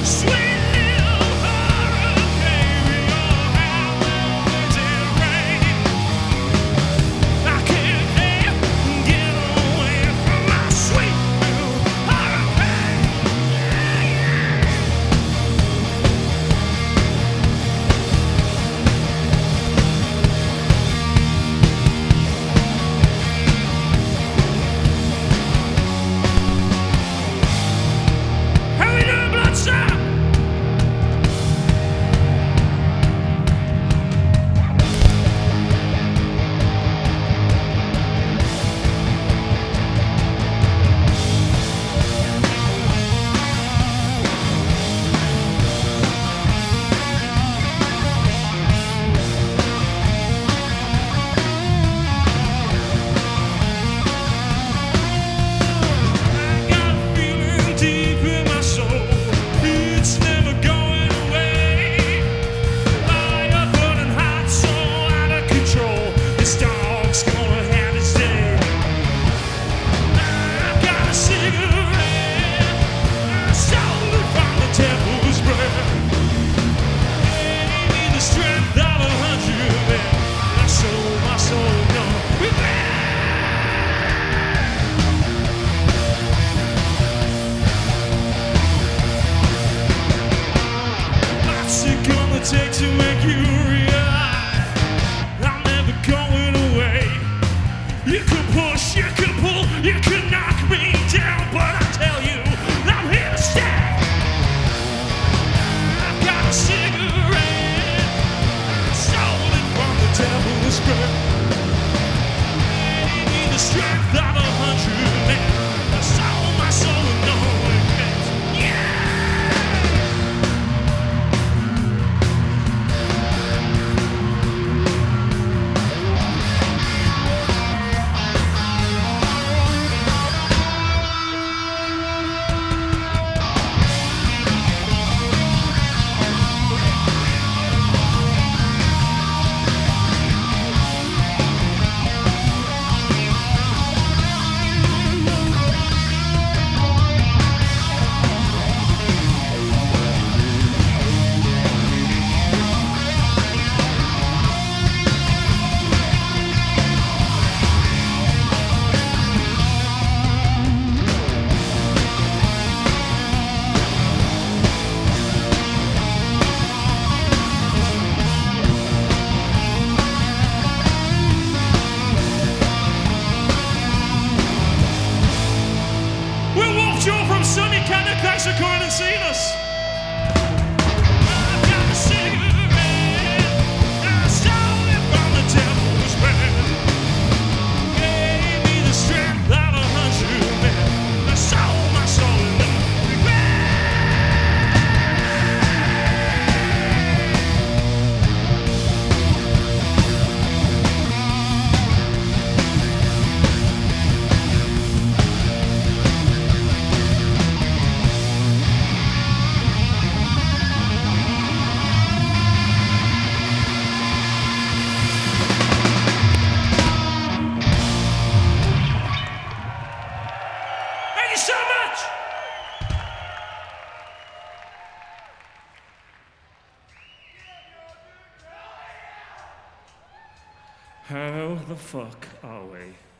How the fuck are we?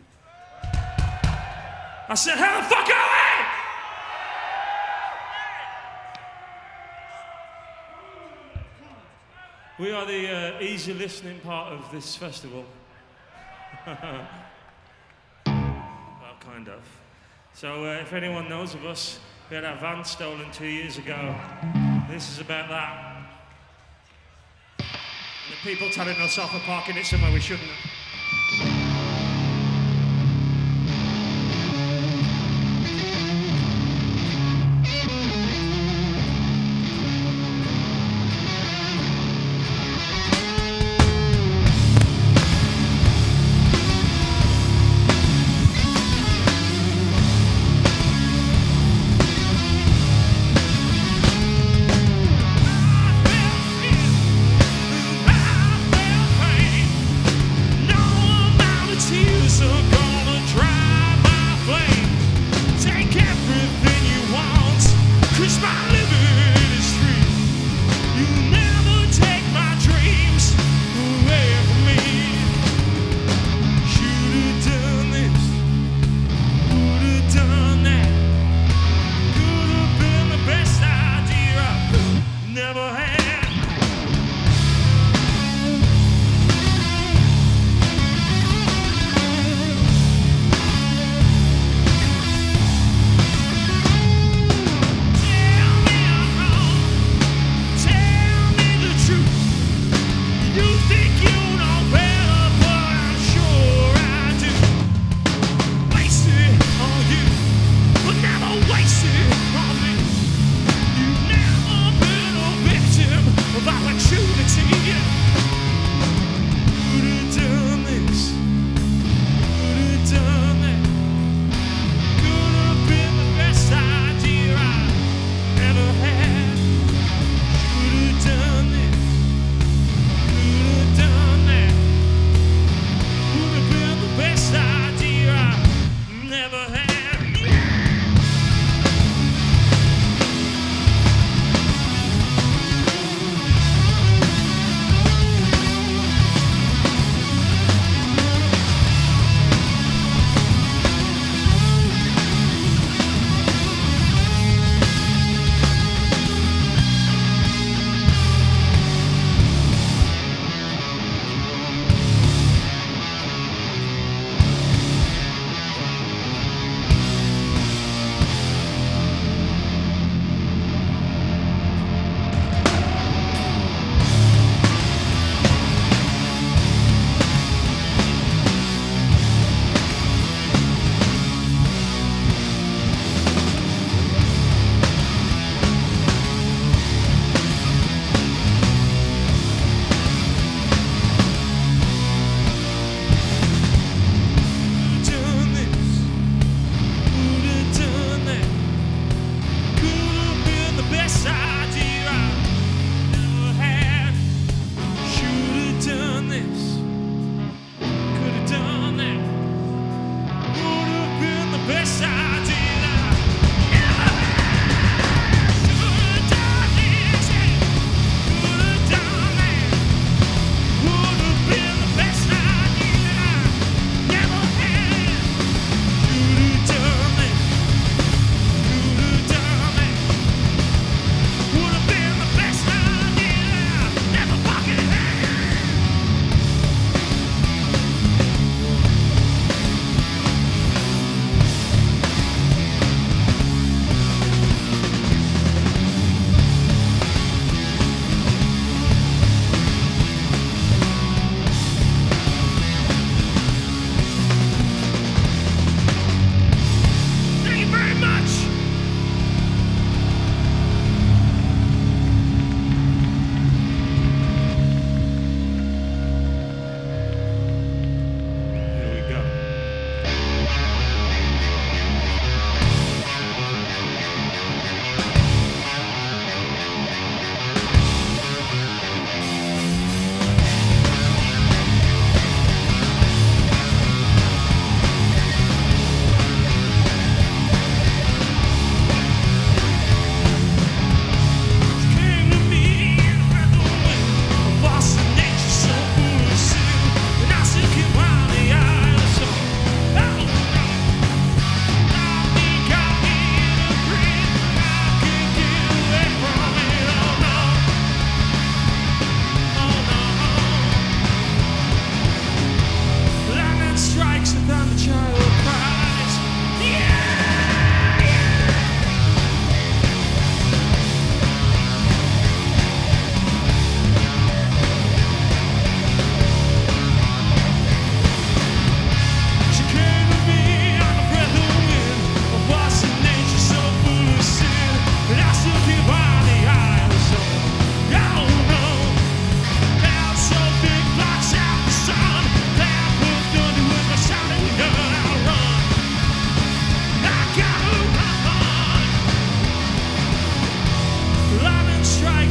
I said, how the fuck are we? We are the easy listening part of this festival. Well, kind of. So if anyone knows of us, we had our van stolen 2 years ago. This is about that. And the people telling us off for parking it somewhere we shouldn't. Cause my living is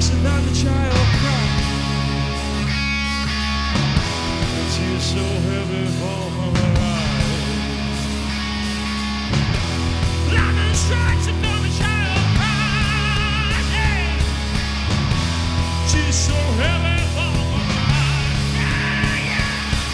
strikes and then the child cries. The tears so heavy fall from her eyes. Lightning strikes and then the child cries. Hey. Tears so heavy fall from her eyes. Yeah, yeah.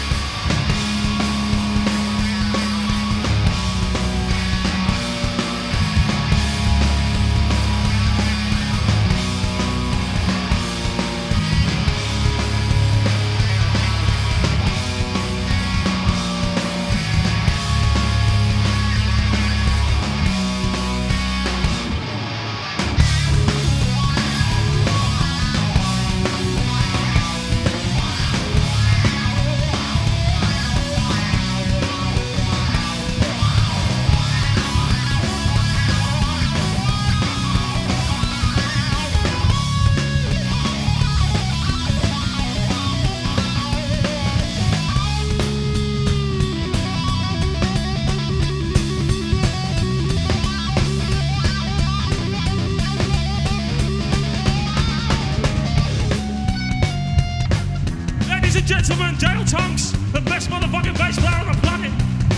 Ladies and gentlemen, Dale Tonks, the best motherfucking bass player on the planet.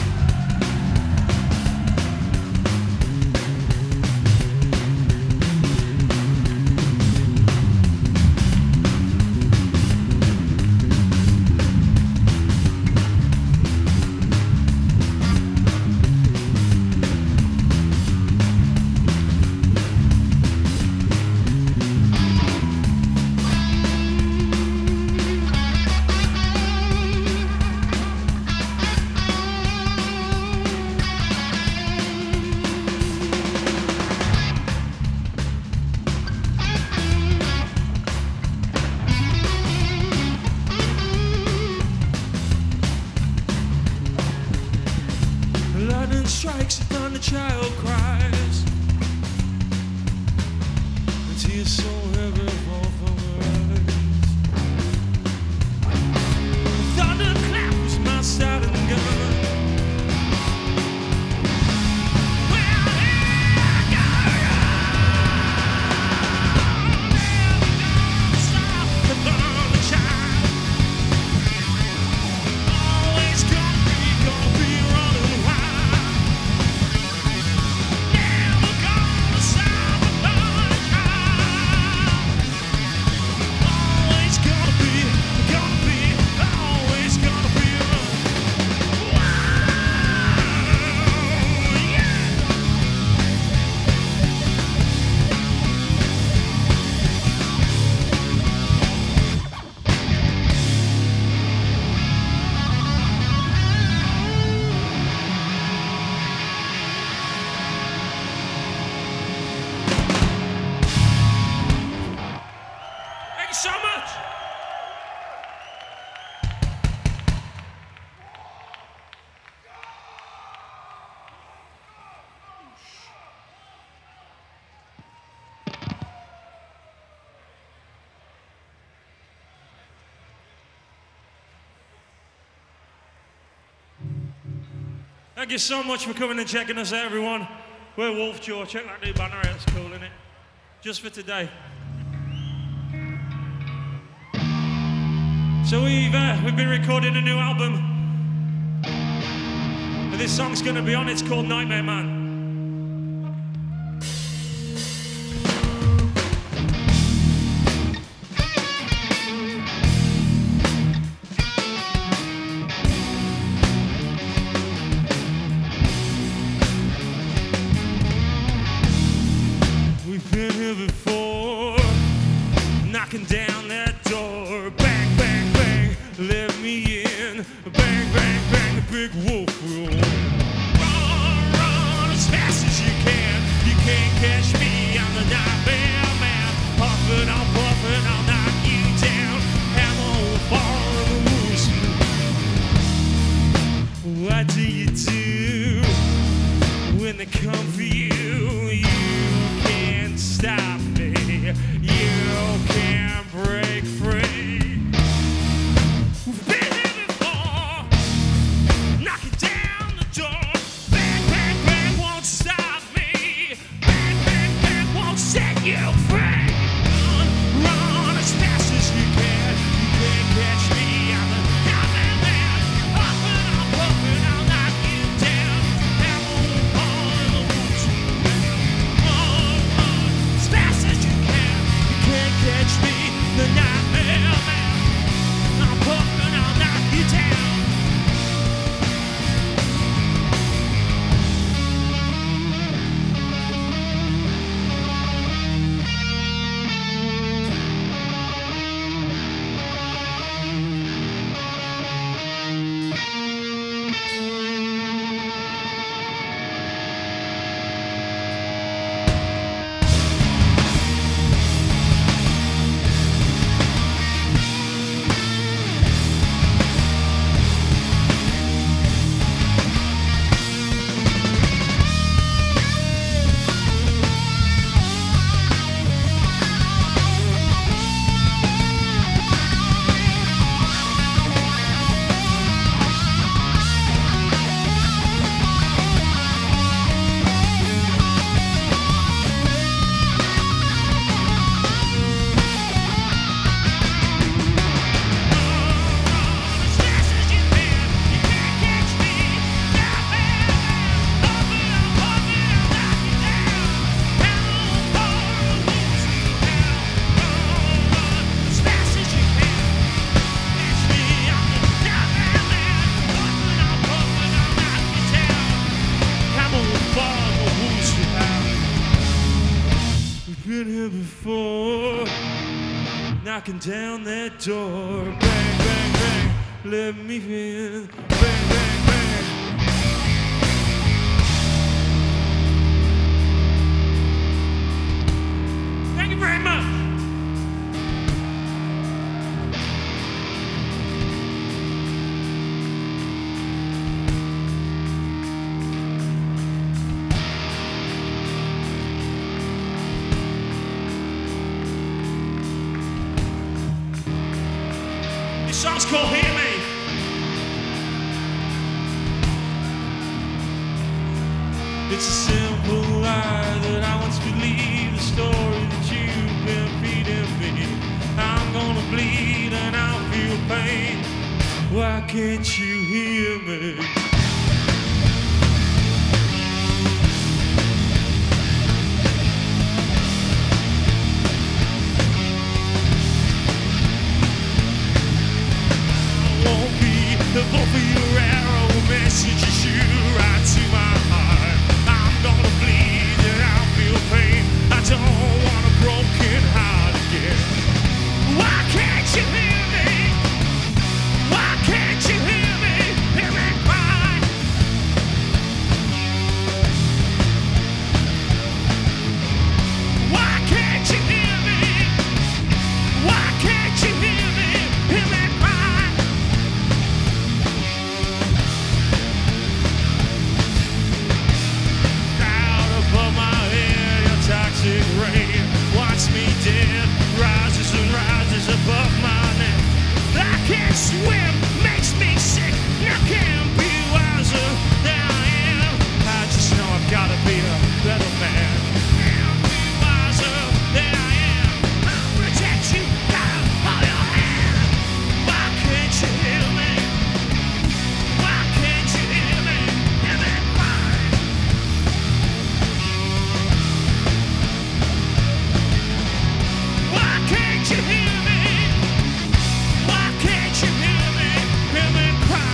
Lightning strikes and the child cries. The tears so heavy fall from her eyes. Thunder claps my starting gun. Well, here I go. Never gonna stop the thunder child. Always gonna be running wild. Never gonna stop the thunder child. Always gonna be, always gonna be running wild. Yeah. Thank you so much. Thank you so much for coming and checking us out, everyone. We're Wolfjaw. Check that new banner out. It's cool, isn't it? Just for today. So we've been recording a new album, and this song's going to be on. It's called Nightmare Man. We've been here before, knocking down that door. Bang, bang, bang, let me in. Bang, bang, bang, the big wolf will run, run as fast as you can. You can't catch me, I'm the Nightmare Man. Puffin', I'll knock you down. Hammer will fall in the woods. What do you do when they come for you? You can't stop me. You can't break free. We've been here before, knocking down the door. Bang, bang, bang, won't stop me. Bang, bang, bang, won't set you free. Run, before. Knocking down that door. Bang, bang, bang. Let me in. Bang, bang, bang. Thank you very much. This song's called Hear Me. It's a simple lie that I once believed, the story that you've been feeding me. I'm gonna bleed and I'll feel pain. Why can't you hear me? The both of your arrow messages you right to my heart. I'm gonna bleed and I'll feel pain. I don't want a broken heart again. Why can't you hear me? Why can't you hear me? Hear me cry. Why can't you hear me? Why can't you hear me? Hear me cry. Toxic rain, watch me dead, rises and rises above my neck. I can't swim, makes me sick. I can't be wiser than I am. I just know I've gotta be a better man. Can't be wiser than I am. I'll protect you, gotta hold your hand. Why can't you hear me? Why can't you hear me? Hear me cry. Why can't you hear me? Why can't you hear me? Hear me cry.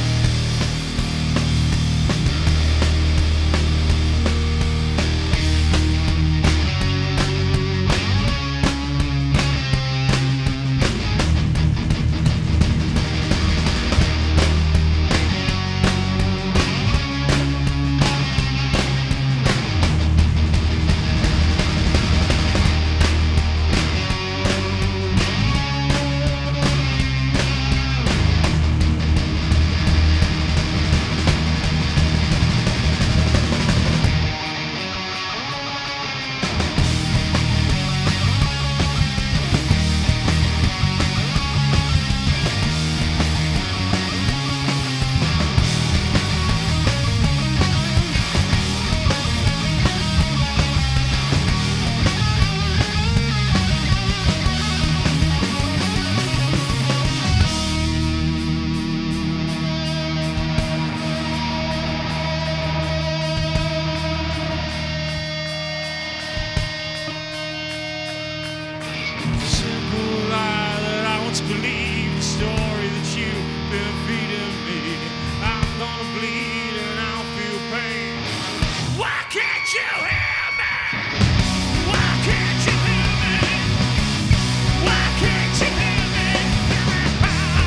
Believe the story that you've been feeding me. I'm gonna bleed and I'll feel pain. Why can't you hear me? Why can't you hear me? Why can't you hear me? Hear me cry.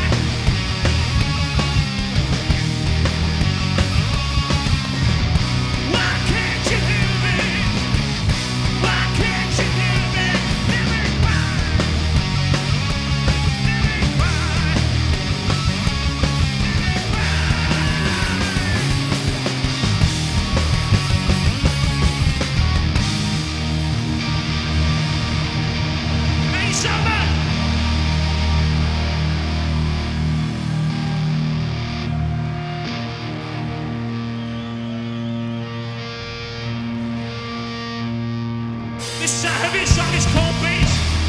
Why can't you hear me? Why can't you hear me? Hear me cry. This heavy song is called Beast.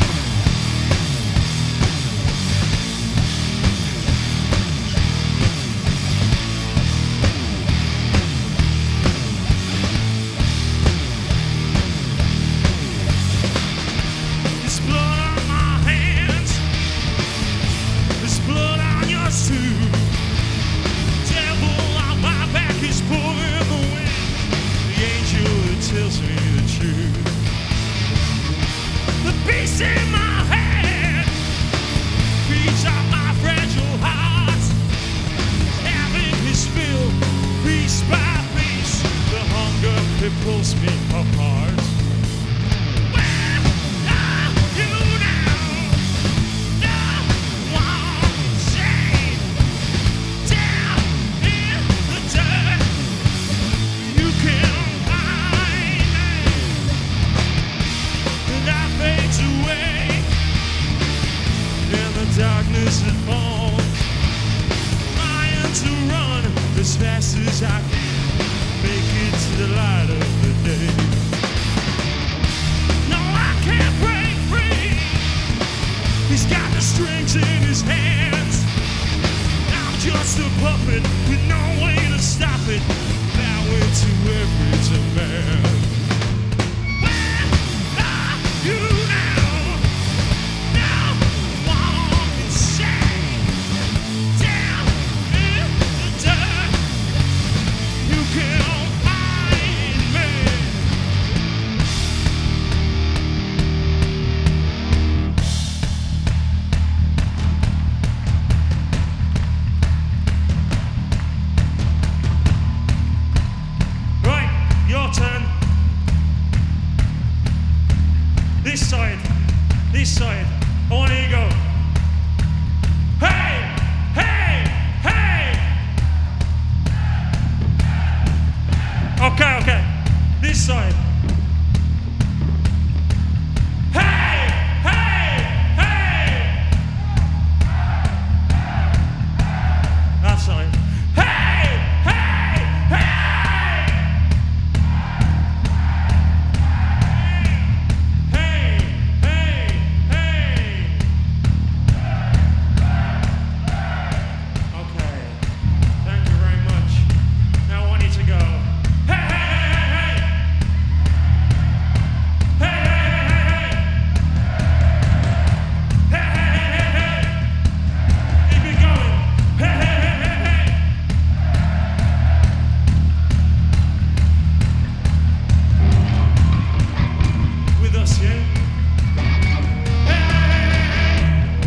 There's blood on my hands. There's blood on yours too. Devil on my back is pulling the wind. The angel that tells me the truth. the beast in my head feeds on my fragile heart, having his fill, piece by piece. The hunger, it pulls me apart. Where are you now? No one shame down in the dirt. You can't find me, and I fade away in the darkness that falls, trying to run as fast as I can, make it to the light of the day. No, I can't break free. He's got the strings in his hands. I'm just a puppet with no way to stop it, bowing to every demand. Where are you now? No one can say down in the dirt. You can't find me. Right, your turn. This side, this side. I want to hear you go. Hey, hey, hey. Okay, okay. This side. Hey, hey, hey. That side. Hey, hey, hey. Hey, hey, hey. Okay. Thank you very much. Now I want you to go. Hey, hey, hey, hey, hey. Hey, hey, hey, hey. Hey, hey, hey, hey, hey. Keep it going. Hey, hey, hey, hey, hey. With us, yeah? Hey, hey, hey, hey, hey.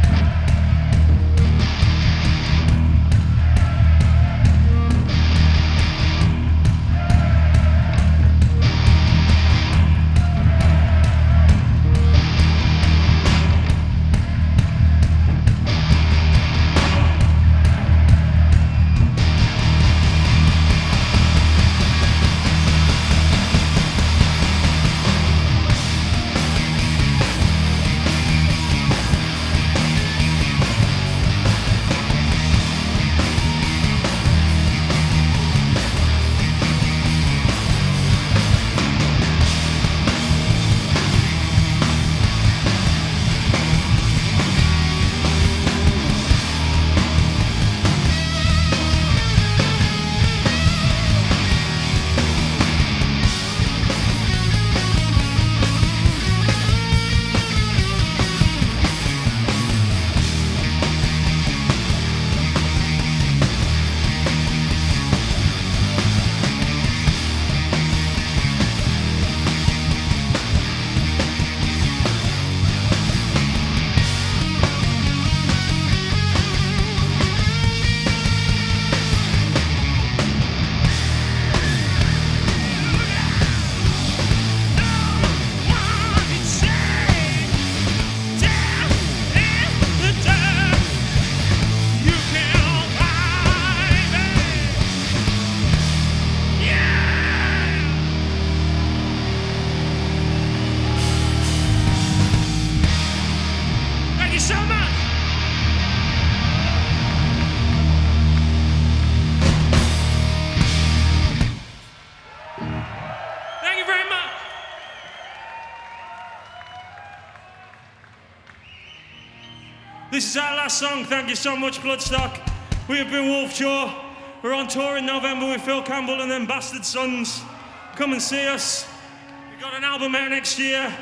This is our last song. Thank you so much, Bloodstock. We have been Wolfjaw. We're on tour in November with Phil Campbell and them Bastard Sons. Come and see us. We've got an album out next year.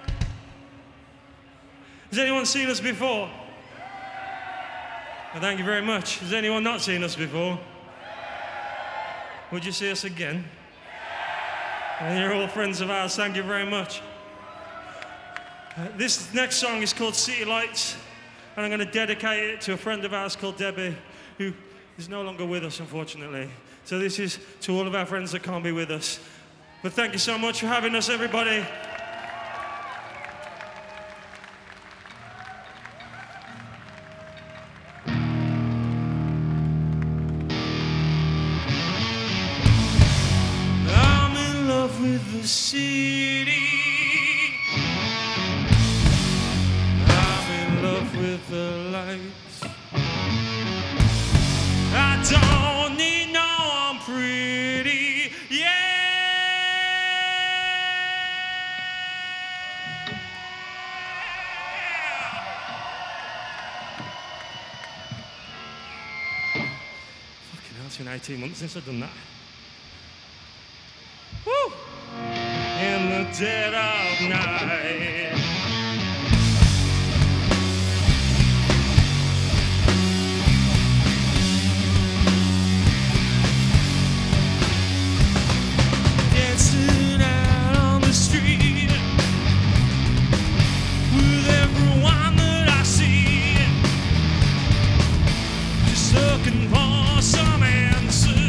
Has anyone seen us before? Well, thank you very much. Has anyone not seen us before? Would you see us again? And you're all friends of ours. Thank you very much. This next song is called City Lights, and I'm going to dedicate it to a friend of ours called Debbie, who is no longer with us, unfortunately. So this is to all of our friends that can't be with us. But thank you so much for having us, everybody. I'm in love with the city. With the lights, I don't need no one pretty, yeah. Fucking hell, it's been 18 months since I've done that. Woo! In the dead of night. Looking for some answers,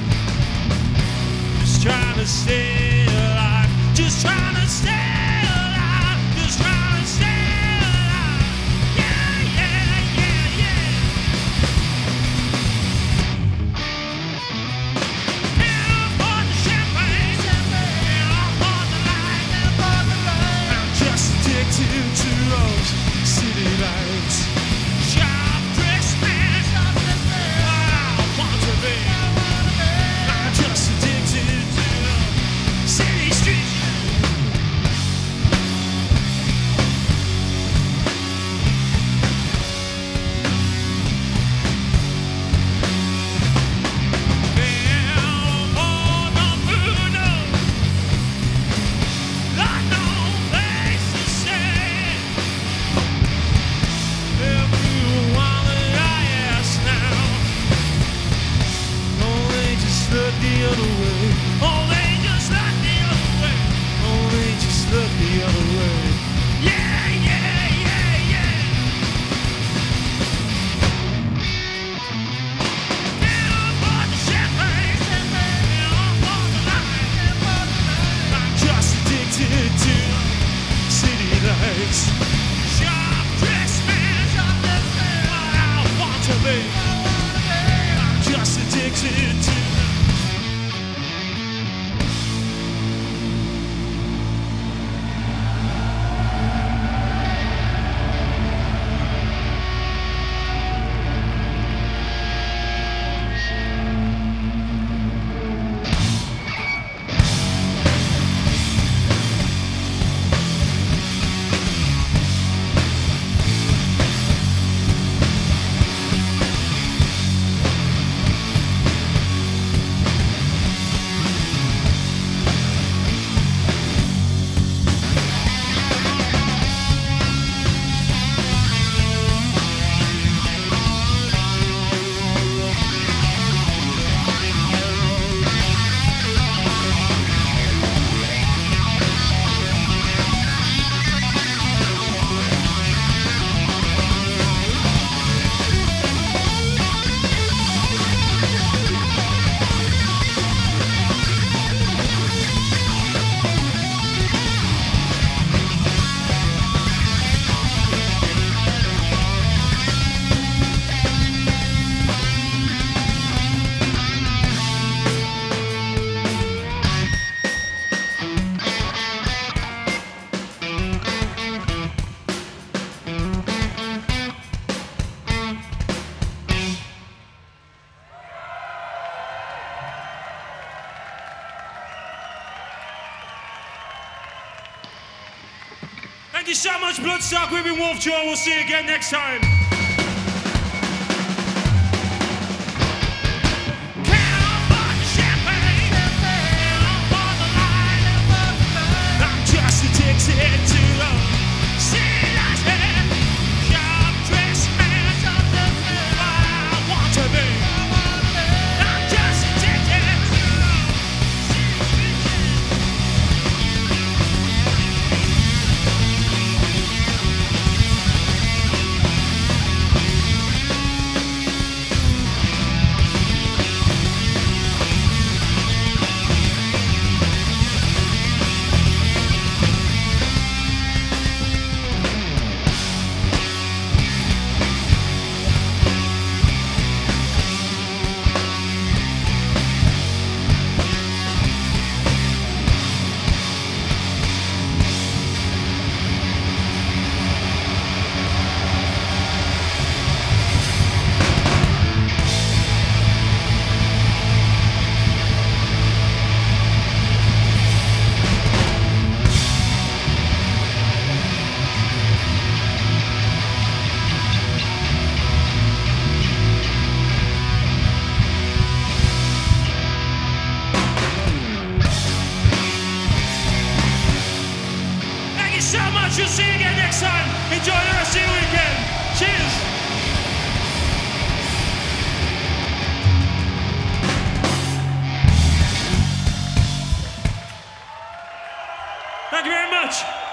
just trying to stay alive, just trying to stay alive, just trying to stay alive. Yeah, yeah, yeah, yeah. And I'm for the champagne, and I'm for the light, I'm just addicted to those city lights. Sharp Christmas, I'm just addicted to the city streets. The other way. Oh, they just look the other way. Oh, they just look the other way. Yeah, yeah, yeah, yeah. And I'm for the champagne, and I'm for the light. I'm just addicted to city lights. Sharp Christmas, what I want to be. I'm just addicted to. Thank you so much, Bloodstock. We've been Wolfjaw. We'll see you again next time. I'm just addicted to the city lights. Sharp Christmas, I want to be. I'm just addicted to the city lights. next time. Enjoy the rest of your weekend. Cheers. Thank you very much.